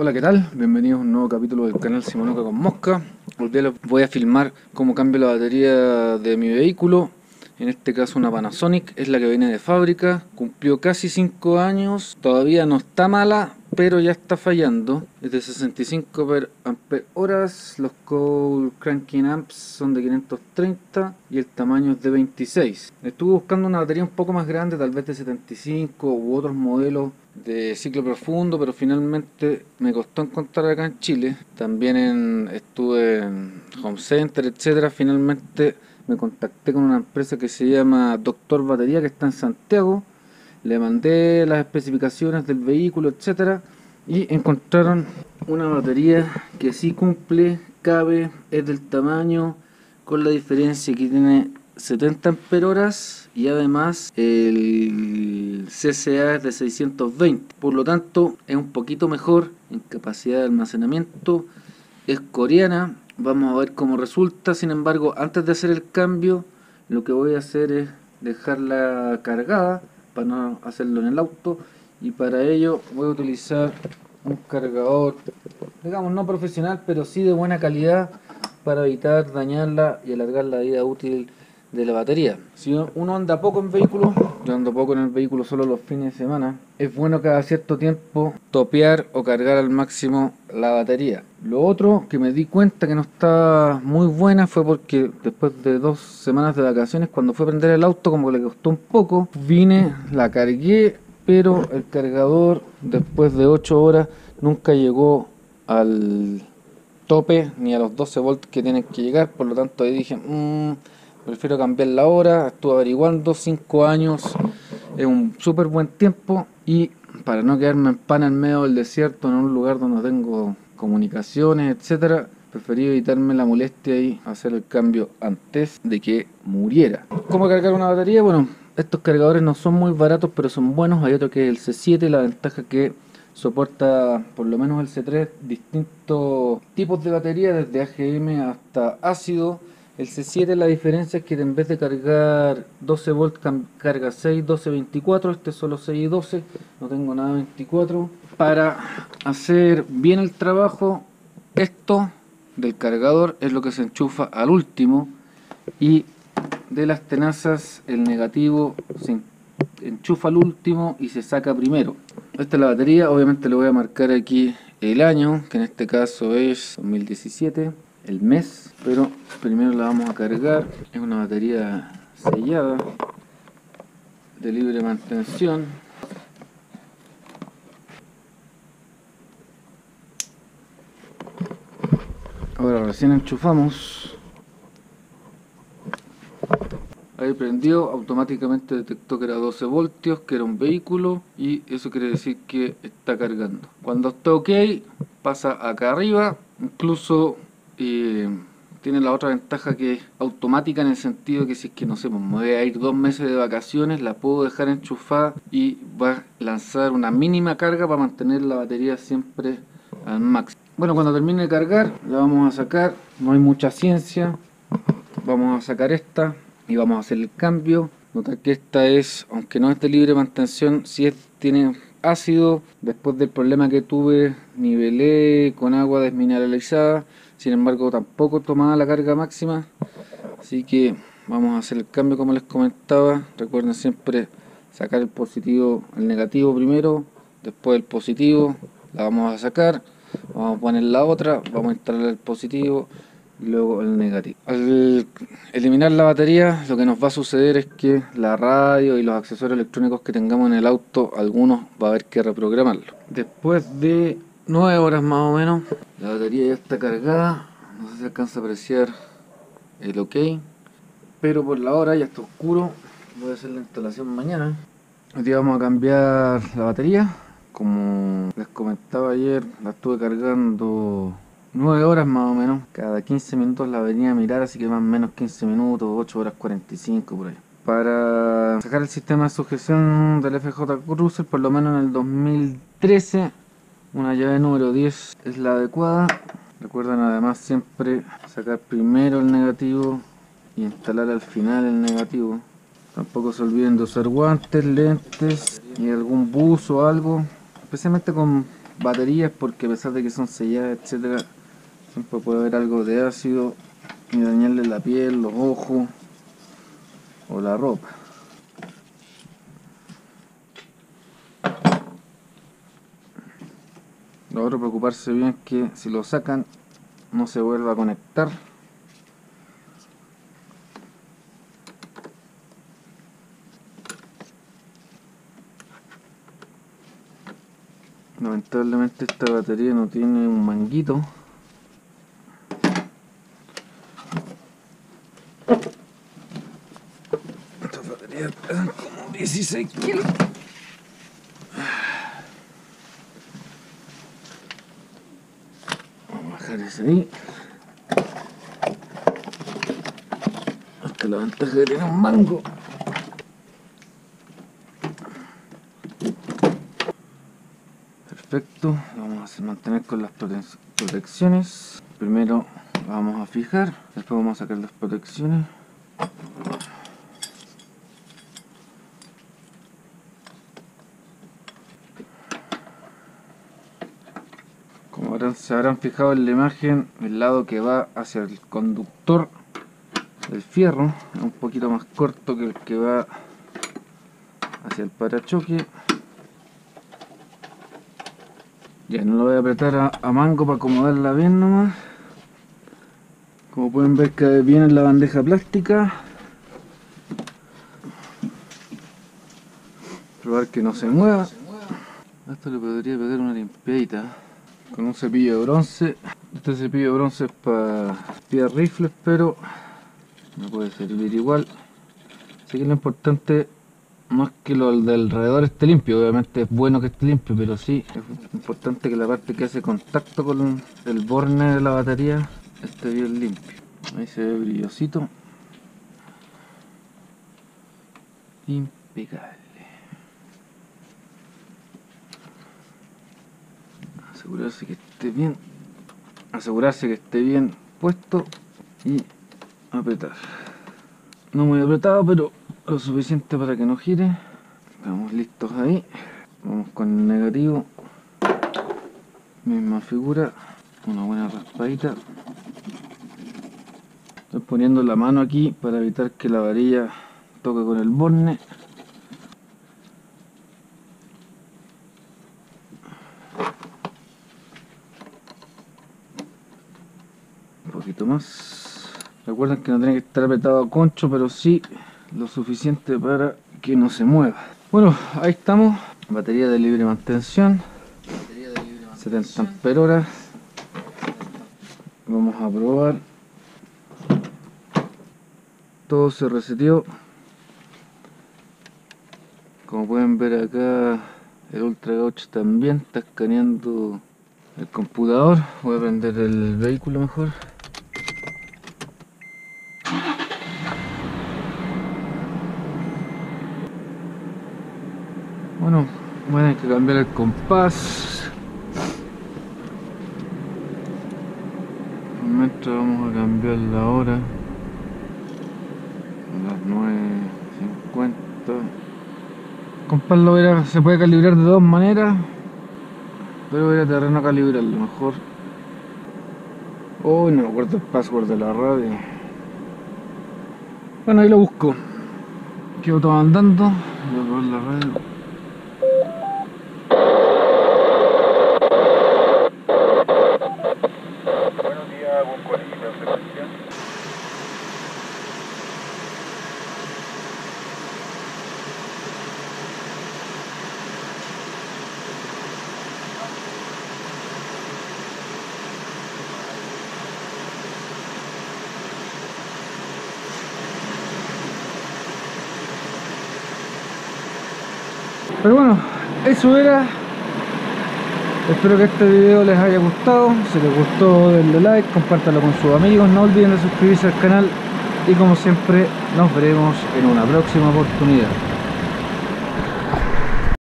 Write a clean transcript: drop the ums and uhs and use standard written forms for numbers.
Hola, ¿qué tal? Bienvenidos a un nuevo capítulo del canal Simonuca con Mosca. Hoy día les voy a filmar cómo cambio la batería de mi vehículo. En este caso una Panasonic, es la que viene de fábrica. Cumplió casi 5 años, todavía no está mala, pero ya está fallando. Es de 65 ampere horas, los Cole Cranking Amps son de 530 y el tamaño es de 26. Estuve buscando una batería un poco más grande, tal vez de 75 u otros modelos de ciclo profundo, pero finalmente me costó encontrar acá en Chile. También estuve en Home Center, etcétera. Finalmente me contacté con una empresa que se llama Doctor Batería, que está en Santiago. Le mandé las especificaciones del vehículo, etcétera, y encontraron una batería que sí cumple, cabe, es del tamaño, con la diferencia que tiene 70 ampere horas y además el CCA es de 620, por lo tanto es un poquito mejor en capacidad de almacenamiento. Es coreana, vamos a ver cómo resulta. Sin embargo, antes de hacer el cambio, lo que voy a hacer es dejarla cargada para no hacerlo en el auto, y para ello voy a utilizar un cargador, digamos no profesional, pero sí de buena calidad, para evitar dañarla y alargar la vida útil de la batería. Si uno anda poco en vehículo, yo ando poco en el vehículo, solo los fines de semana, es bueno cada cierto tiempo topear o cargar al máximo la batería. Lo otro que me di cuenta que no está muy buena fue porque después de 2 semanas de vacaciones, cuando fue a prender el auto, como que le costó un poco, vine, la cargué, pero el cargador después de 8 horas nunca llegó al tope ni a los 12 volts que tienen que llegar. Por lo tanto ahí dije, prefiero cambiar la hora. Estuve averiguando, 5 años es un súper buen tiempo, y para no quedarme en pana en medio del desierto, en un lugar donde no tengo comunicaciones, etcétera, preferí evitarme la molestia y hacer el cambio antes de que muriera. ¿Cómo cargar una batería? Bueno, estos cargadores no son muy baratos, pero son buenos. Hay otro que es el C7, la ventaja que soporta, por lo menos el C3, distintos tipos de batería, desde AGM hasta ácido. El C7, la diferencia es que en vez de cargar 12 volts carga 6, 12, 24. Este es solo 6 y 12, no tengo nada 24. Para hacer bien el trabajo, esto del cargador es lo que se enchufa al último, y de las tenazas el negativo se enchufa al último y se saca primero. Esta es la batería. Obviamente le voy a marcar aquí el año, que en este caso es 2017, el mes, pero primero la vamos a cargar. Es una batería sellada, de libre mantención. Ahora recién enchufamos. Ahí prendió, automáticamente detectó que era 12 voltios, que era un vehículo, y eso quiere decir que está cargando. Cuando está ok, pasa acá arriba. Incluso tiene la otra ventaja que es automática, en el sentido que si es que no sé, pues me voy a ir 2 meses de vacaciones, la puedo dejar enchufada y va a lanzar una mínima carga para mantener la batería siempre al máximo. Bueno, cuando termine de cargar la vamos a sacar, no hay mucha ciencia. Vamos a sacar esta y vamos a hacer el cambio. Nota que esta es, aunque no es de libre mantención, sí tiene ácido. Después del problema que tuve, nivelé con agua desmineralizada. Sin embargo, tampoco tomaba la carga máxima. Así que vamos a hacer el cambio como les comentaba. Recuerden siempre sacar el positivo, el negativo primero, después el positivo. La vamos a sacar, vamos a poner la otra, vamos a instalar el positivo y luego el negativo. Al eliminar la batería, lo que nos va a suceder es que la radio y los accesorios electrónicos que tengamos en el auto, algunos va a haber que reprogramarlo. Después de 9 horas más o menos, la batería ya está cargada. No sé si alcanza a apreciar el ok, pero por la hora ya está oscuro. Voy a hacer la instalación mañana. Hoy día vamos a cambiar la batería. Como les comentaba ayer, la estuve cargando 9 horas más o menos. Cada 15 minutos la venía a mirar, así que más o menos 15 minutos, 8 horas 45 por ahí. Para sacar el sistema de sujeción del FJ Cruiser, por lo menos en el 2013, una llave número 10 es la adecuada. Recuerden además siempre sacar primero el negativo y instalar al final el negativo. Tampoco se olviden de usar guantes, lentes y algún buzo o algo, especialmente con baterías, porque a pesar de que son selladas, etcétera, siempre puede haber algo de ácido y dañarle la piel, los ojos o la ropa. Lo otro, preocuparse bien que si lo sacan no se vuelva a conectar. Lamentablemente esta batería no tiene un manguito. Estas baterías pesan como 16 kilos. Vamos a bajar ese ahí. Hasta la ventaja de tener un mango. Perfecto, vamos a mantener con las protecciones. Primero vamos a fijar, después vamos a sacar las protecciones. Como se habrán fijado en la imagen, el lado que va hacia el conductor del fierro es un poquito más corto que el que va hacia el parachoque. Ya no lo voy a apretar a mango para acomodarla bien nomás. Como pueden ver, cae bien en la bandeja plástica. Probar que no se mueva. A esto le podría pegar una limpiadita con un cepillo de bronce. Este cepillo de bronce es para espiar rifles, pero me puede servir igual. Así que lo importante no es que lo de alrededor esté limpio, obviamente es bueno que esté limpio, pero sí es importante que la parte que hace contacto con el borne de la batería esté bien limpio. Ahí se ve brillosito. Impecable. Asegurarse que esté bien puesto y apretar. No muy apretado, pero lo suficiente para que no gire. Estamos listos ahí. Vamos con el negativo. Misma figura. Una buena raspadita. Estoy poniendo la mano aquí para evitar que la varilla toque con el borne. Un poquito más. Recuerden que no tiene que estar apretado a concho, pero sí lo suficiente para que no se mueva. Bueno, ahí estamos. Batería de libre mantención. 70 amperes. Vamos a probar. Todo se reseteó. Como pueden ver acá, el Ultra Gaucho también está escaneando el computador. Voy a prender el vehículo mejor. Bueno, voy a tener que cambiar el compás. Mientras vamos a cambiar la hora. A las 9:50. El compás se puede calibrar de dos maneras, pero voy a terreno a calibrarlo mejor. Oh, no me acuerdo el password de la radio. Bueno, ahí lo busco. Quedo todo andando. Voy a probar la radio. Pero bueno, eso era. Espero que este video les haya gustado. Si les gustó, denle like, compártanlo con sus amigos. No olviden de suscribirse al canal. Y como siempre, nos veremos en una próxima oportunidad.